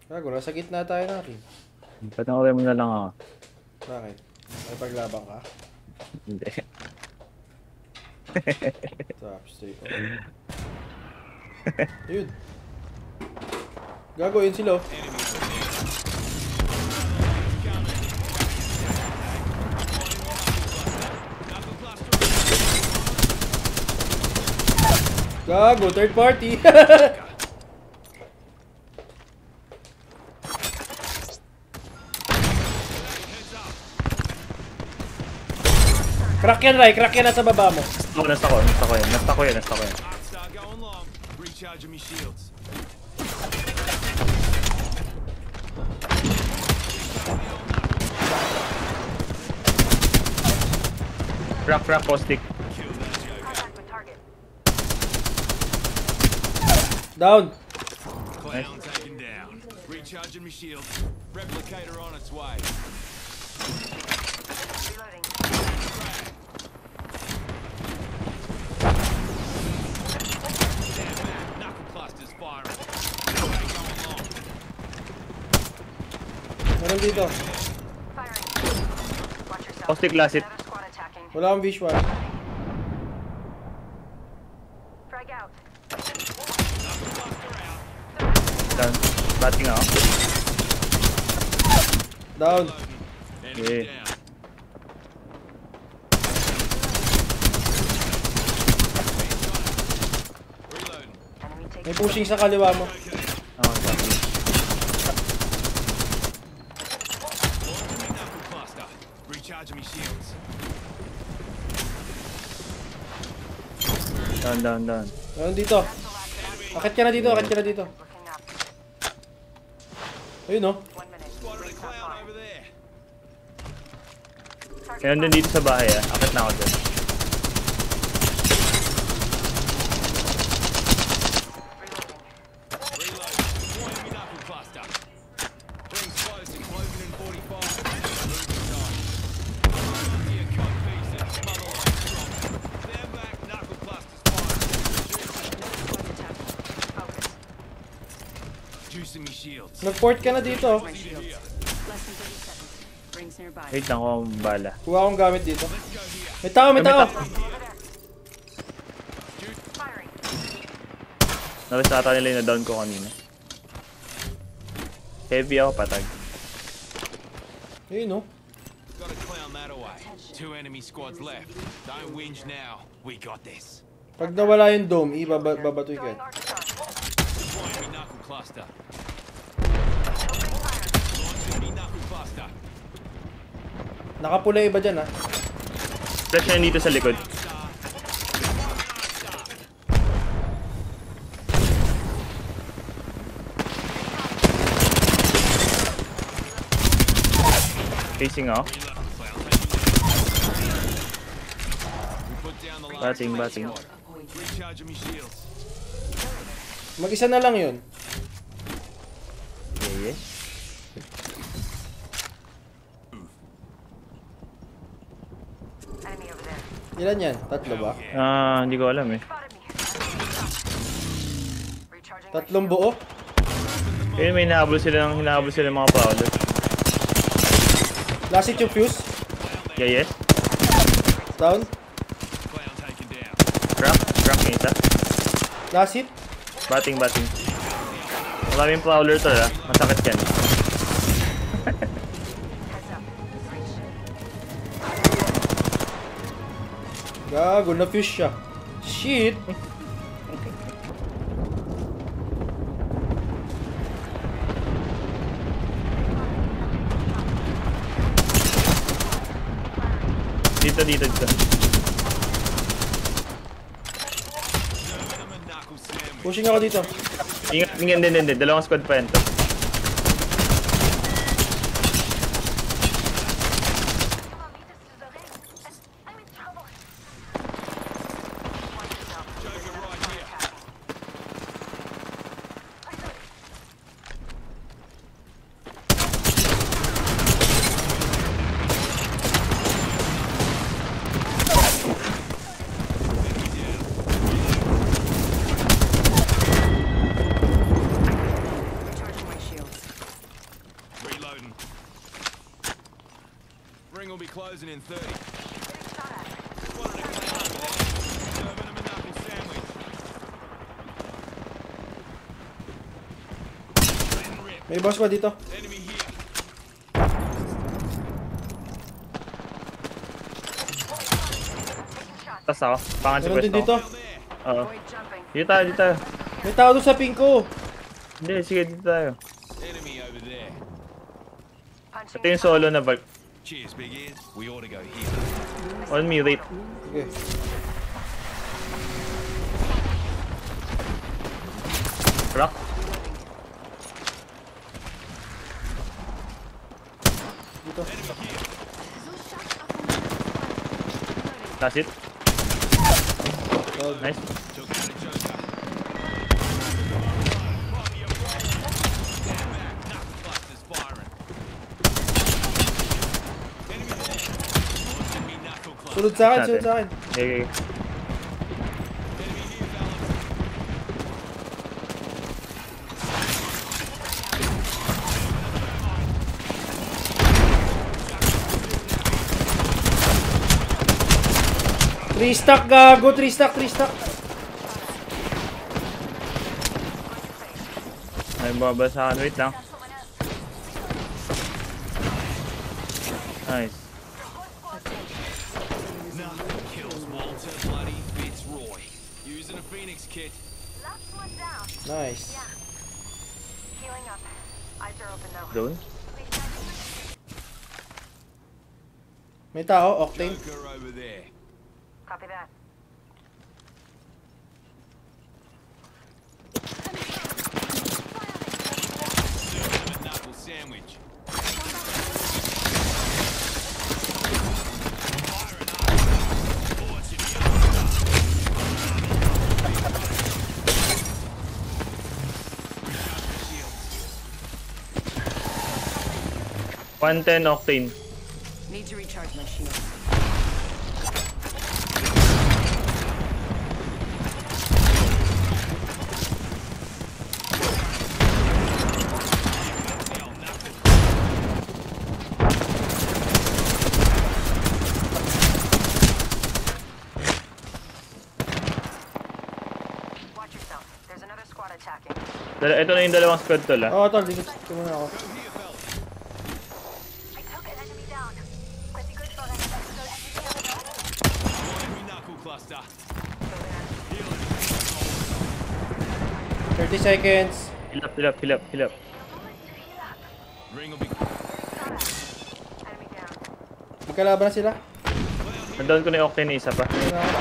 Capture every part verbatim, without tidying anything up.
Gago, nasa gitna tayo natin. Panoorin mo na lang ako. Bakit? May paglabang ka? Hindi. Tap-strafe. Yun. Gago, yun sila. Gago, third party. Crack yan, Rai. Crack yan nasa baba mo. Oh, nasta ko. Nasta ko yan. Nasta ko yan. Nasta ko yan. Crack, crack, caustic. Down. Clown taken down. Recharging my shields. Replicator on its way. Reloading. Knuckle clusters firing. Meron dito. Firing. Watch yourself. Caustic last hit. Another squad attacking. Wala akong visual. Frag out. Down. Batting ako. Down. Okay. Enemy taking. May pushing sa kaliwa mo. Oh, sorry. Knuckle cluster. Recharging my shields. Down, down, down. Meron dito. Akit ka na dito, akit ka na dito. Looking up. Ayun oh. One minute. Spotted a Rings not clown far. over there. Target Meron din dito sa bahay ah. Akit na ako dun. Reloading. Reload. Deploying my knuckle cluster. Rings close and closing in forty-five. Moving time. Here, cut pieces. Mother line strong. Stand back. Knuckle clusters firing. Squad attacking. Focus. Juicing me shields. Nag-port ka na dito. My shields. Less than thirty seconds. Rings nearby. Wait lang ako ang bala. Kuha akong gamit dito. May tao, may May tao. tao. Firing. Nabas ata nila yung na-down ko kanina. Heavy ako, patag. Ayun oh. Got a clown that away. Two enemy squads left. Don't whinge now. We got this. Pag nawala yung dome, ibabatoy ka. Throwing arc star. Deploying me knuckle cluster. Launching me knuckle cluster. Nakapula iba dyan ha. Flash na dito sa likod. Facing ako. Put down the last Batting, batting. recharging me shields. Mag-isa na lang yun. Yeah, yeah. Enemy over there. Ilan yan? Tatlo ba? Ah, hindi ko alam eh. Spotted me. Recharging my Tatlong shields. buo? Kaya may hinahabol sila ng hinahabol sila ng mga prowler. Last hit yung fuse. Yeah, yeah. Down. Clown taken down. Crack. Crack yung isa. Last hit. Batting, batting. Maraming prowler to ah. Masakit yan. Heads up. Reach. Gago, na-fuse siya. Shit. Dito, dito, dito. Serving them a knuckle sandwich. Pushing ako dito. Ingat, ingat din, din, din. Dalawang squad pa yan to. I'm in trouble. Watch yourself. There's another squad attacking. Recharging in thirty. Getting shot at. One in a cloud over there. Serving him a knuckle sandwich. Letting rip. May boss squad dito. Enemy here. Taking shots. Tas ako. Pangan si Meron din Pwesto. dito. Down there. Oo. Avoid jumping. Dito tayo, dito tayo. May tao doon sa ping ko. Hindi, sige, dito tayo. Enemy over there. Punching. Ito yung solo na Valk. Cheers, big ears. We ought to go here. On me, rate. Sige. Rock. Dito. That's it. Down. Nice. Took out a joker. Stand back. Knuckle busters firing. Enemy there. Launching me knuckle cluster. Sunod sa akin, sunod sa akin. Okay, okay. Enemy here, fellas. Three stack gago, three stack, three stack. May baba sa akin. Wait lang. Nice. Nothing kills Walter Bloody Fitzroy. Using a Phoenix kit. Last one down. Nice. Yeah. Healing up. Eyes are open though. Doon. May tao, Octane. Joker over there. Copy that. Serving him a knuckle sandwich. Firing up. Launching me one ten Octane. Need to recharge my shield. Watch yourself. There's another squad attacking. Dala, ito na yung dalawang squad tol ah. Oo, tol, dito, dito muna ako. I took an enemy down. Pretty good for an episode enemy. Enemy knuckle cluster. thirty seconds. Heal up, heal up, heal up, heal up. Ring will be. Enemy down. Magkalaban na sila. Nandoon ko na yung Octane isa pa. Ayun na ako.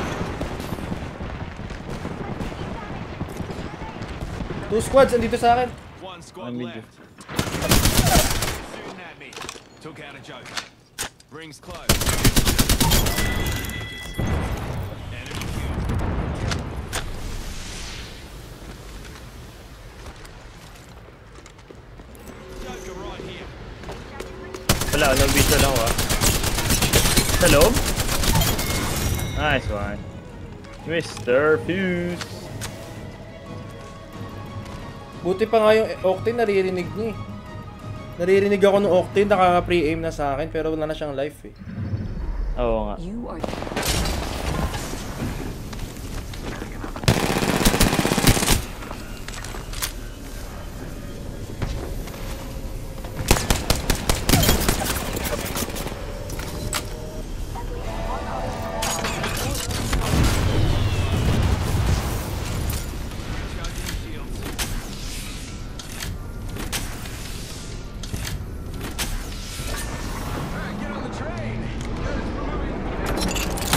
Two squads, andito sa akin. One squad I'm with you. left. Shooting at me. Took out a joker. Rings close. Enemy killed. Joker right here. Wala, nag-visual ako ah. Sa loob? Nice one. Mister Fuse. Buti pa nga yung Octane, naririnig niya eh. Naririnig ako ng Octane, nakaka-pre-aim na sa akin, pero wala na siyang life eh. Oo nga. You are Charging shields. Alright, get on the train. We're moving.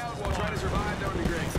out while trying to survive down the grade.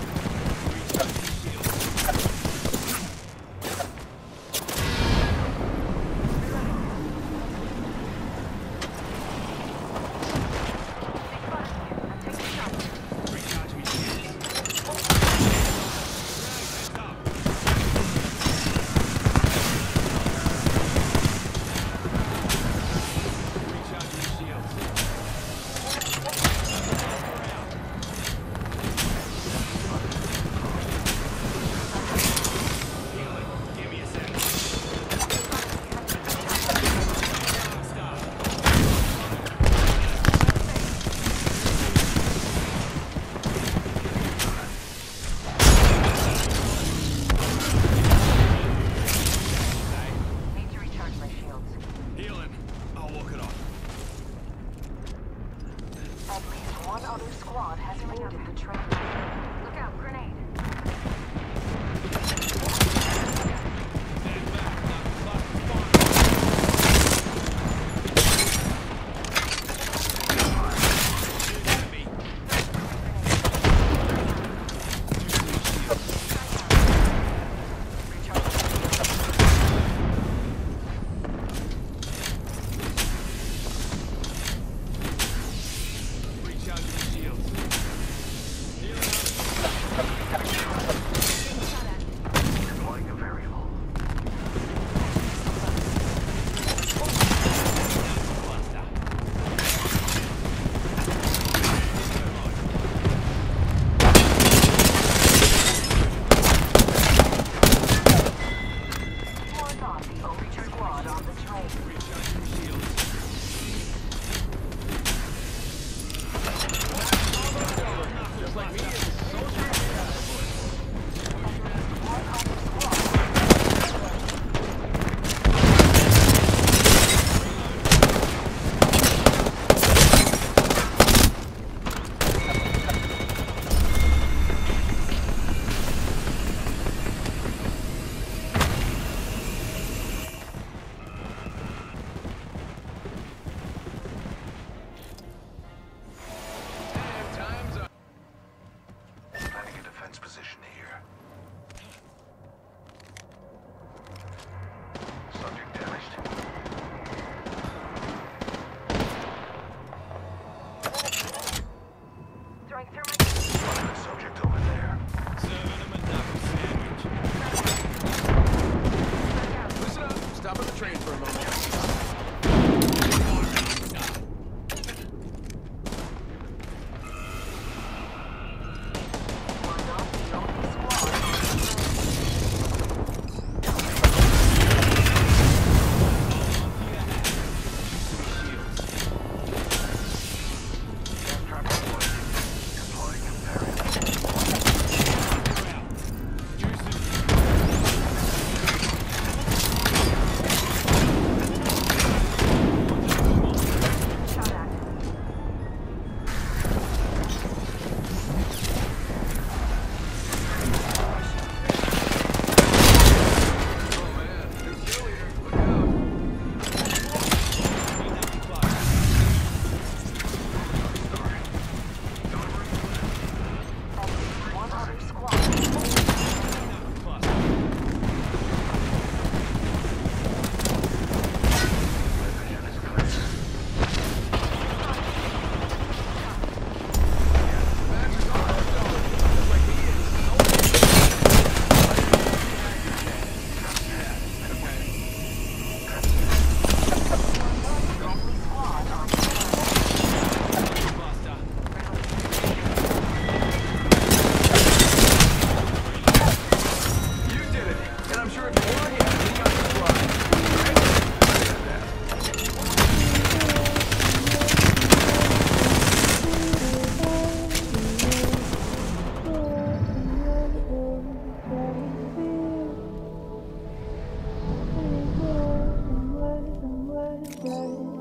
Right.